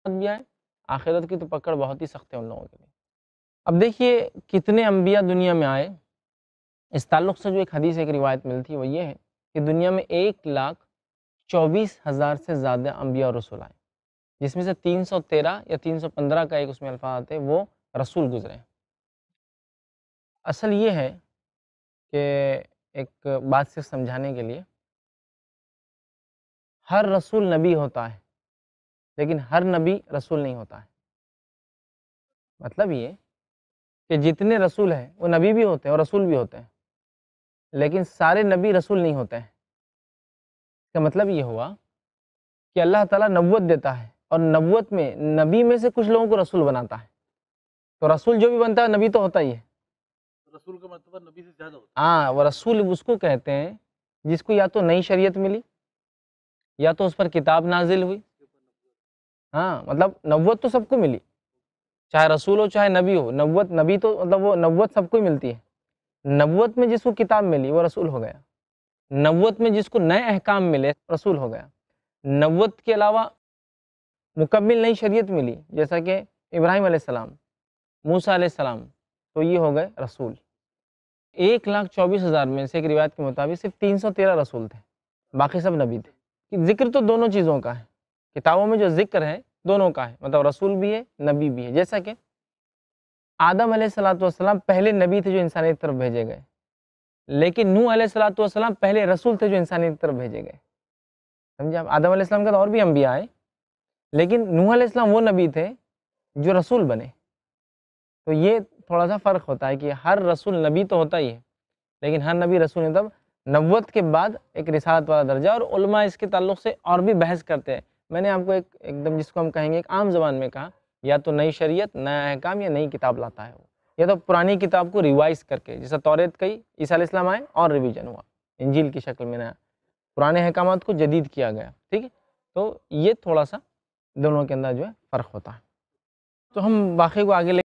انبیاء ہیں، آخرت کی تو پکڑ بہت ہی سخت ہے ان لوگوں کے لیے۔ اب دیکھیے کتنے انبیاء دنیا میں آئے، اس تعلق سے جو ایک حدیث ایک روایت ملتی ہے وہ یہ ہے کہ دنیا میں 1,24,000 سے زیادہ انبیاء اور رسول آئے، جس میں سے 313 یا 315 کا ایک اس میں الفاظ آتے ہیں وہ رسول گزرے ہیں۔ اصل یہ ہے کہ ایک بات سے سمجھانے کے لیے، ہر رسول نبی ہوتا ہے لیکن ہر نبی رسول نہیں ہوتا ہے۔ مطلب یہ کہ جتنے رسول ہیں وہ نبی بھی ہوتے ہیں اور رسول بھی ہوتے ہیں، لیکن سارے نبی رسول نہیں ہوتے ہیں۔ اس کا مطلب یہ ہوا کہ اللہ تعالیٰ نبوت دیتا ہے اور نبوت میں نبی میں سے کچھ لوگوں کو رسول بناتا ہے، تو رسول جو بھی بنتا ہے نبی تو ہوتا ہی ہے۔ رسول کا مرتبہ نبی سے زیادہ ہوتا ہاں، وہ رسول اس کو کہتے ہیں جس کو یا تو نئی شریعت ملی یا تو اس پر کتاب نازل ہوئی۔ ہاں، مطلب نبوت تو سب کو ملی، چاہے رسول ہو چاہے نبی ہو، نبوت نبی تو مطلب وہ نبوت سب کو ہی ملتی ہے۔ نبوت میں جس کو کتاب ملی وہ رسول ہو گیا، نبوت میں جس کو نئے احکام ملے رسول ہو گیا، نبوت کے علاوہ مکمل نئی شریعت ملی جیسا کہ ابراہیم علیہ السلام، موسیٰ علیہ السلام، تو یہ ہو گئے رسول۔ 1,24,000 میں سے ایک روایت کے مطابق صرف 313 رسول تھے، باقی سب نبی تھے۔ ذکر تو دونوں چیزوں کا ہے، کتابوں میں جو ذکر ہے دونوں کا ہے، مطلب رسول بھی ہے نبی بھی ہے۔ جیسا کہ آدم علیہ السلام پہلے نبی تھے جو انسانیت کی طرف بھیجے گئے، لیکن نوح علیہ السلام پہلے رسول تھے جو انسانیت کی طرف بھیجے گئے۔ سمجھے آپ؟ آدم علیہ السلام کا تو اور بھی انبیاء آئے، لیکن نوح علیہ السلام وہ نبی تھے جو رسول بنے۔ تو یہ تھوڑا سا فرق ہوتا ہے کہ ہر رسول نبی تو ہوتا ہی ہے لیکن ہر نبی رسول نہیں۔ تب نبوت کے بعد ایک رسالت والا درجہ، اور علماء اس کے تعلق سے اور بھی بحث کرتے ہیں۔ میں نے آپ کو ایک دم جس کو ہم کہیں گے ایک عام زبان میں کہا، یا تو نئی شریعت نیا احکام یا نئی کتاب لاتا ہے وہ، یا تو پرانی کتاب کو ریوائز کر کے، جیسا توریت کہی عیسیٰ علیہ السلام آئے اور ریویژن ہوا، انجیل کی شکل میں نیا پرانے احکامات کو جدید کیا گیا، ٹھیک ہے۔ تو یہ تھوڑا سا دونوں کے اندر جو ہے فرق ہوتا ہے۔ تو ہم واقعے کو آگے لے